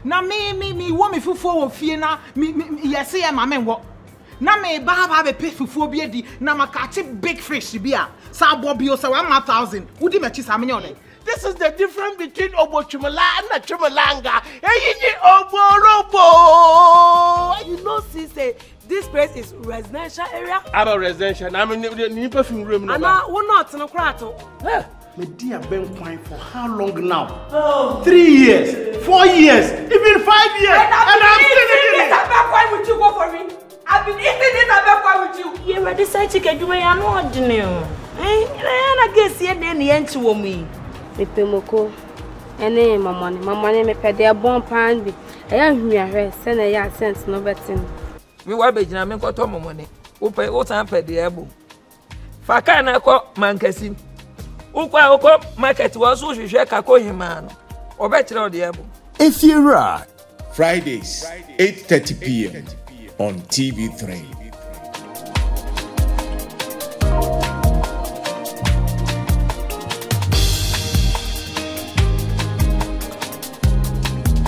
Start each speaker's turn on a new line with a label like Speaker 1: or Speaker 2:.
Speaker 1: Na me wo me fufuo wo fie na me yesi e ma me wo. Na me ba be pay fufuo bi edi na makachi big fish bi a. Sa bobi o sa 1,000. Wudi me chi sa me nyode.
Speaker 2: This is the difference between Obochumala and Chumulanga. Oborobo.
Speaker 3: You know, sister, this place is residential area.
Speaker 2: I'm a residential. I'm in the perfume room.
Speaker 3: And now we're not in a crato.
Speaker 4: My dear Ben Quine, for how long now? Oh. 3 years, 4 years, even 5 years.
Speaker 3: And I'm still eating this. Why would you go for me? I've been eating this. Why would you? You ready to chicken? You may not know. I guess you're the end to me.
Speaker 5: Mepemoko ene mamane me pede bon pan bi eya hwia se na ya sense no betin
Speaker 6: mi wa bejina me nkoto momone wo tan pede ebo fa ka na ko mankasi ukwa market wo so hwehwe ka ko hima no obe kire ode ebo
Speaker 7: Efiewura Fridays 8:30 p.m. on TV3.